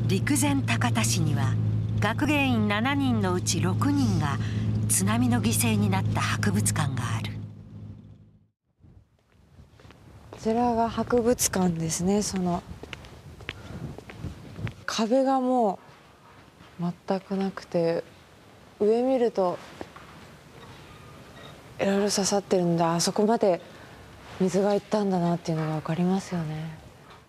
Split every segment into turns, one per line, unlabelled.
陸前高田市には学芸員7人のうち6人が津波の犠牲になった博物館がある。
こちらが博物館ですね。その壁がもう全くなくて、上見るといろいろ刺さってるんで、あそこまで水が行ったんだなっていうのが分かりますよね。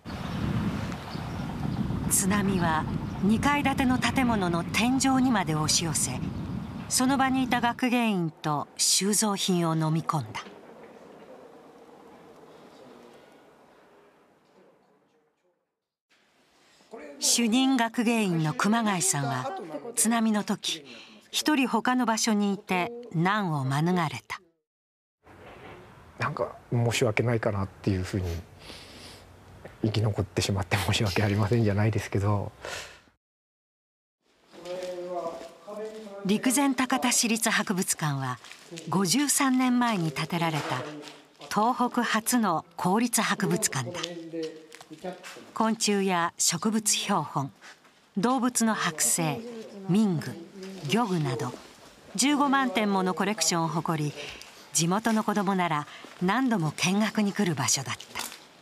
津波は2階建ての建物の天井にまで押し寄せ、その場にいた学芸員と収蔵品を飲み込んだ。主任学芸員の熊谷さんは津波の時、一人他の場所にいて難を免れた。
なんか申し訳ないかなっていうふうに、生き残ってしまって申し訳ありませんじゃないですけど。
陸前高田市立博物館は53年前に建てられた東北初の公立博物館だ。昆虫や植物標本、動物の剥製、民具、漁具など15万点ものコレクションを誇り、地元の子供なら何度も見学に来る場所だった。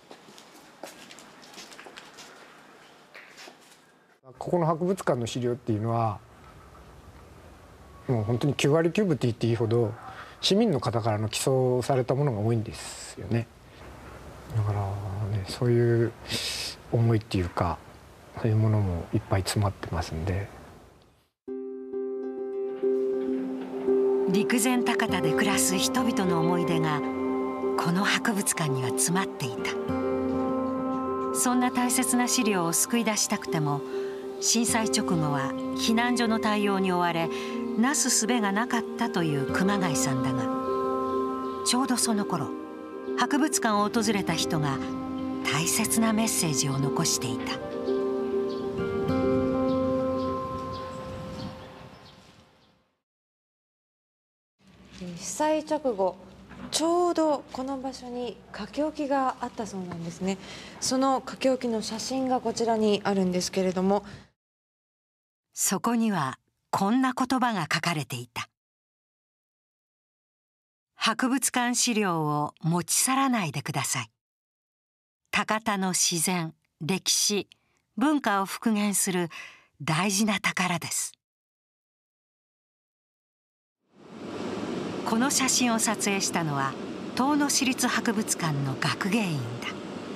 ここの博物館の資料っていうのは、もう本当に9割9分って言っていいほど市民の方からの寄贈されたものが多いんですよね。だからね、そういう思いっていうか、そういうものもいっぱい詰まってますんで。
陸前高田で暮らす人々の思い出がこの博物館には詰まっていた。そんな大切な資料を救い出したくても、震災直後は避難所の対応に追われ、なすすべがなかったという熊谷さんだが、ちょうどその頃、博物館を訪れた人が大切なメッセージを残していた。
被災直後、ちょうどこの場所に書き置きがあったそうなんですね。その書き置きの写真がこちらにあるんですけれども、
そこにはこんな言葉が書かれていた。博物館資料を持ち去らないでください。高田の自然、歴史、文化を復元する大事な宝です。この写真を撮影したのは遠野市立博物館の学芸員だ。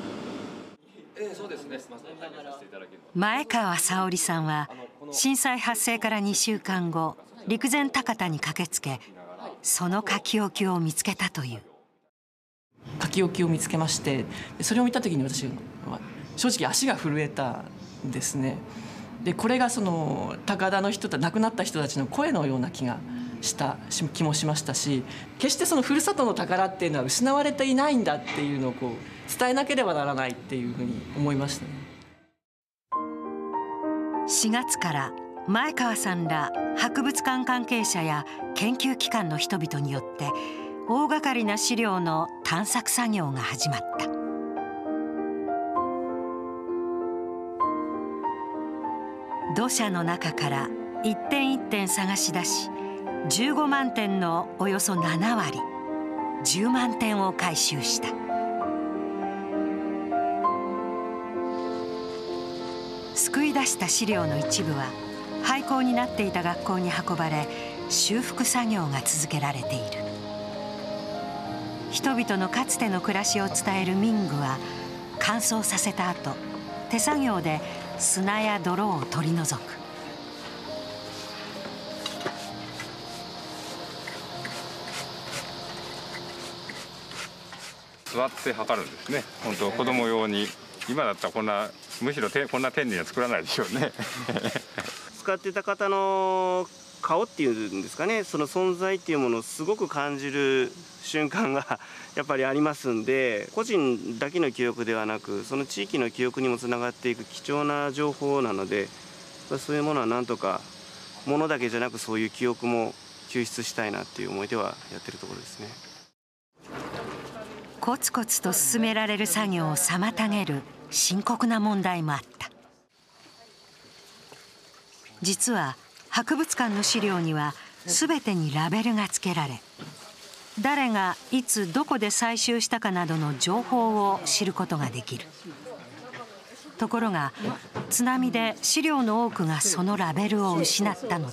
前川沙織さんは震災発生から2週間後、陸前高田に駆けつけ、その書き置きを見つけたという。
書き置きを見つけまして、それを見た時に私は正直足が震えたんですね。でこれがその高田の人と亡くなった人たちの声のような気もしましたし、決してそのふるさとの宝っていうのは失われていないんだっていうのを伝えなければならないっていうふうに思いましたね。
4月から前川さんら博物館関係者や研究機関の人々によって大掛かりな資料の探索作業が始まった。土砂の中から一点一点探し出し、15万点のおよそ7割、10万点を回収した。救い出した資料の一部は廃校になっていた学校に運ばれ、修復作業が続けられている。人々のかつての暮らしを伝える民具は乾燥させた後、手作業で砂や泥を取り除く。
座って測るんですね。本当子供用に。今だったらむしろこんな丁寧には作らないでしょうね。
使ってた方の顔っていうんですかね、その存在っていうものをすごく感じる瞬間がやっぱりありますんで、個人だけの記憶ではなく、その地域の記憶にもつながっていく貴重な情報なので、そういうものはなんとか物だけじゃなく、そういう記憶も救出したいなっていう思いではやってるところですね。
コツコツと進められる作業を妨げる深刻な問題もあった。 実は博物館の資料には全てにラベルが付けられ、誰がいつどこで採集したかなどの情報を知ることができる。ところが津波で資料の多くがそのラベルを失ったのだ。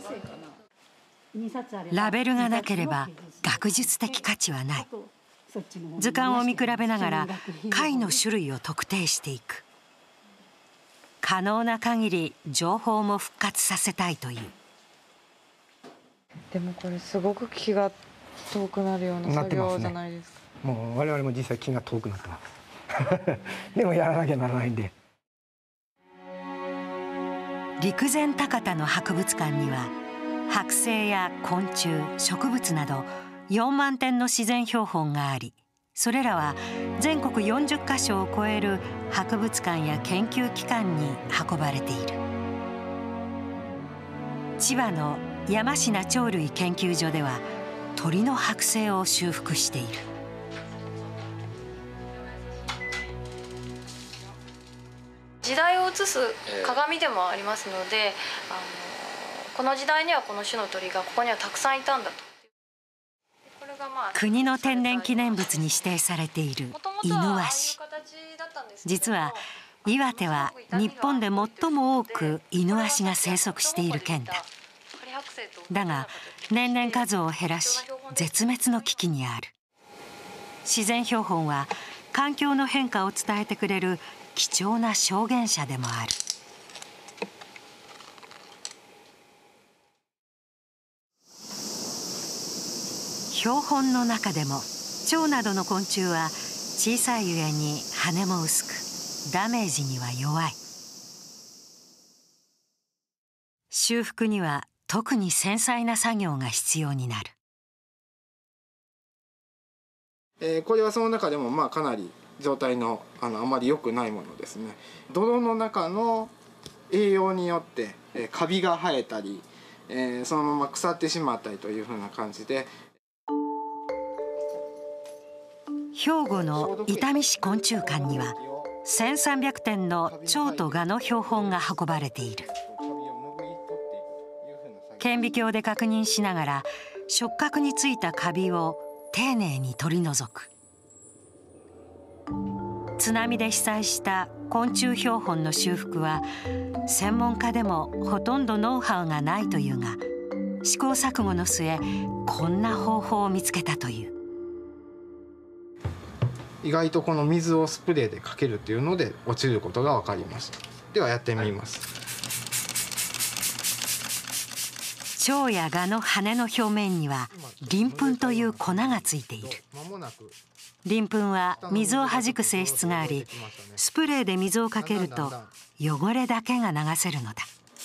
ラベルがなければ学術的価値はない。図鑑を見比べながら貝の種類を特定していく。可能な限り情報も復活させたいという。
でもこれすごく気が遠くなるような作業じゃないですか。
もう我々も実際気が遠くなってますでもやらなきゃならないんで。
陸前高田の博物館には剥製や昆虫、植物など4万点の自然標本があり、それらは全国40カ所を超える博物館や研究機関に運ばれている。千葉の山科鳥類研究所では鳥の剥製を修復している。
時代を映す鏡でもありますので、この時代にはこの種の鳥がここにはたくさんいたんだと。
国の天然記念物に指定されているイヌワシ。実は岩手は日本で最も多くイヌワシが生息している県だ。だが年々数を減らし絶滅の危機にある。自然標本は環境の変化を伝えてくれる貴重な証言者でもある。標本の中でも蝶などの昆虫は小さいゆえに羽も薄くダメージには弱い。修復には特に繊細な作業が必要になる。
これはその中でもかなり状態のあまり良くないものですね。泥の中の栄養によってカビが生えたり、そのまま腐ってしまったりというふうな感じで。
兵庫の伊丹市昆虫館には1300点の蝶と蛾の標本が運ばれている。顕微鏡で確認しながら触覚についたカビを丁寧に取り除く。津波で被災した昆虫標本の修復は専門家でもほとんどノウハウがないというが、試行錯誤の末こんな方法を見つけたという。
意外とこの水をスプレーでかけるっていうので落ちることが分かりました。ではやってみます。
蝶や蛾の羽の表面には鱗粉という粉がついている。鱗粉は水を弾く性質があり、スプレーで水をかけると汚れだけが流せるのだ。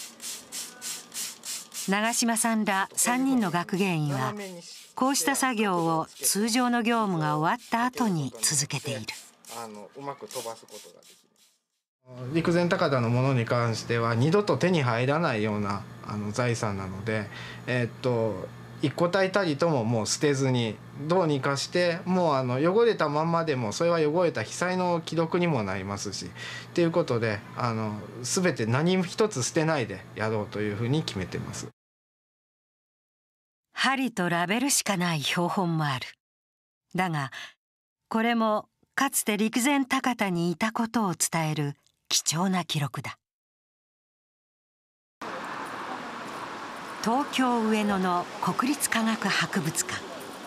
長嶋さんら3人の学芸員はこうした作業を通常の業務が終わった後に続けている。
うまく飛ばすことができる。陸前高田のものに関しては二度と手に入らないような財産なので、一個たりたりとももう捨てずにどうにかしてもう汚れたまんまでもそれは汚れた被災の記録にもなりますしっていうことで全て何一つ捨てないでやろうというふうに決めてます。
針とラベルしかない標本もある。だがこれもかつて陸前高田にいたことを伝える貴重な記録だ。東京上野の国立科学博物館。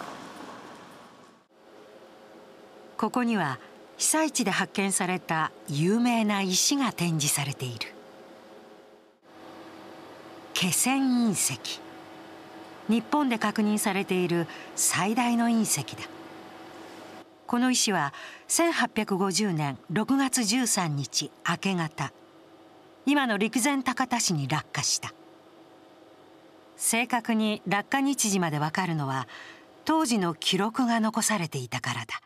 ここには被災地で発見された有名な石が展示されている。気仙隕石。日本で確認されている最大の隕石だ。この石は1850年6月13日明け方、今の陸前高田市に落下した。正確に落下日時まで分かるのは当時の記録が残されていたからだ。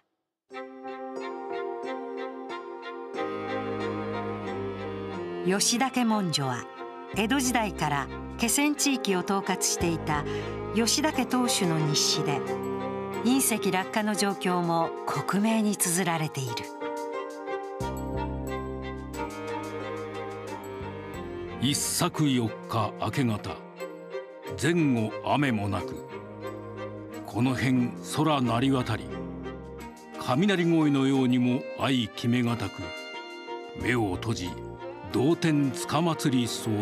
吉岳文書は江戸時代から気仙地域を統括していた吉岳当主の日誌で隕石落下の状況も克明に綴られている。
一昨4日明け方、前後雨もなく、この辺空鳴り渡り、雷声のようにも相決めがたく、目を閉じ同天塚祭り候。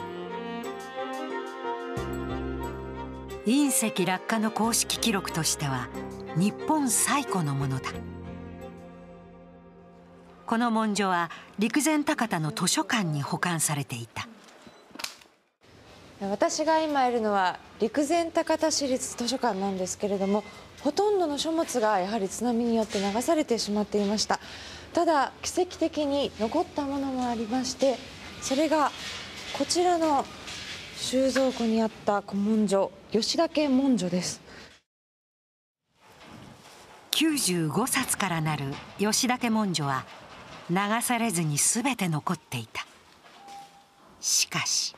隕石落下の公式記録としては日本最古のものだ。この文書は陸前高田の図書館に保管されていた。
私が今いるのは陸前高田市立図書館なんですけれども、ほとんどの書物がやはり津波によって流されてしまっていました。ただ奇跡的に残ったものもありまして、それがこちらの収蔵庫にあった古文書、吉田家文書です。
95冊からなる吉田家文書は流されずに全て残っていた。しかし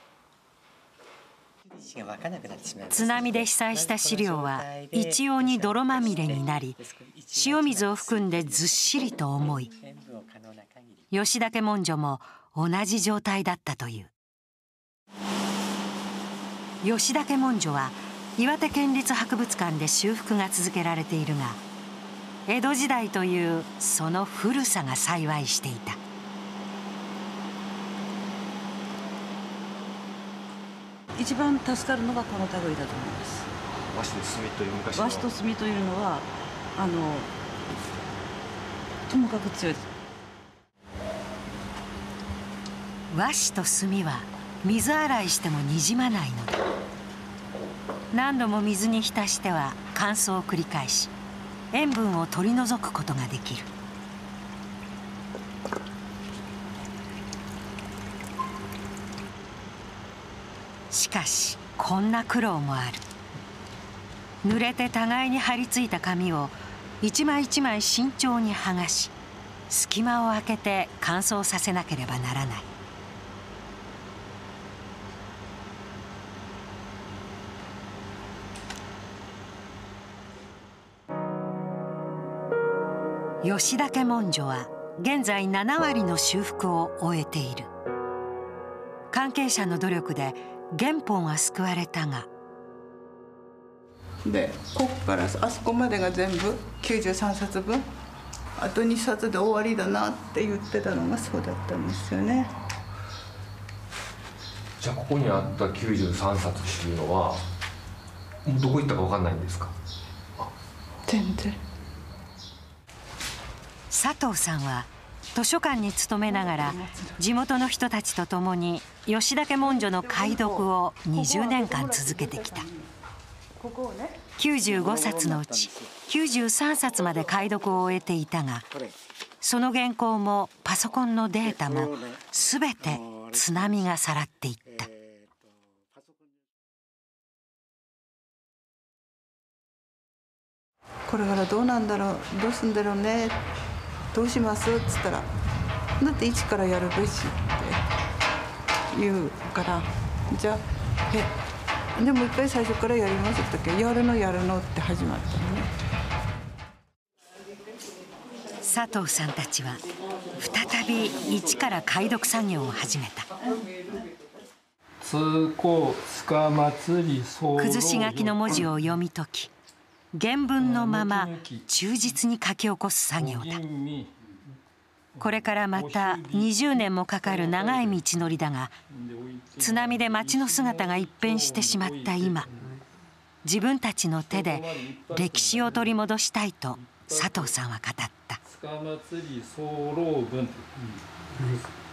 津波で被災した資料は一様に泥まみれになり、塩水を含んでずっしりと重い。吉田家文書も同じ状態だったという。吉田家文書は岩手県立博物館で修復が続けられているが、江戸時代というその古さが幸いしていた。
一番助かるのがこの類だと思います。
和紙と墨という昔の
和紙と墨というのはともかく強いです。
和紙と墨は水洗いしてもにじまないのだ。何度も水に浸しては乾燥を繰り返し、塩分を取り除くことができる。しかしこんな苦労もある。濡れて互いに張り付いた紙を一枚一枚慎重に剥がし、隙間を空けて乾燥させなければならない。吉田家文書は現在7割の修復を終えている。関係者の努力で原本は救われたが、
でここからあそこまでが全部93冊分、あと2冊で終わりだなって言ってたのがそうだったんですよね。
じゃあここにあった93冊っていうのはもうどこ行ったか分かんないんですか？
全然。
佐藤さんは図書館に勤めながら地元の人たちと共に吉田家文書の解読を20年間続けてきた。95冊のうち93冊まで解読を終えていたが、その原稿もパソコンのデータも全て津波がさらっていった。
これからどうなんだろう、どうすんだろうね、どうしますっつったら、だって一からやるべしって言うから、じゃあでもう一回最初からやりますって言ったけど、やるのって始まったのね。
佐藤さんたちは再び一から解読作業を始めた。崩し書きの文字を読み解き、原文のまま忠実に書き起こす作業だ。これからまた20年もかかる長い道のりだが、津波で町の姿が一変してしまった今、自分たちの手で歴史を取り戻したいと佐藤さんは語った。